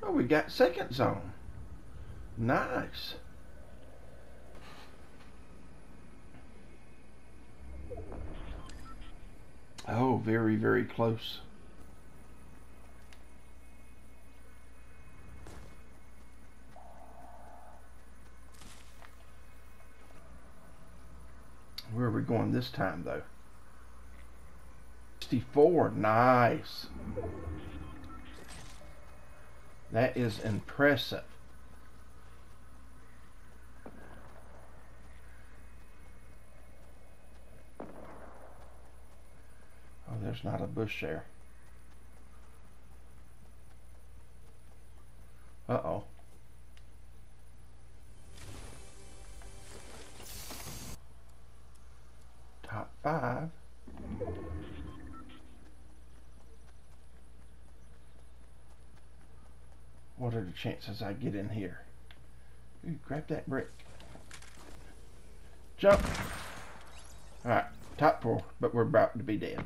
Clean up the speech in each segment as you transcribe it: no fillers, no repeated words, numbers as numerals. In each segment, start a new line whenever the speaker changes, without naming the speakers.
Oh, we got second zone. Nice. Oh, very, very close. Where are we going this time, though? 64. Nice. That is impressive. Oh, there's not a bush there. Uh-oh. Top 5. What are the chances I get in here? Ooh, grab that brick. Jump. Alright, top 4, but we're about to be dead.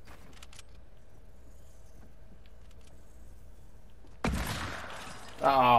Ah,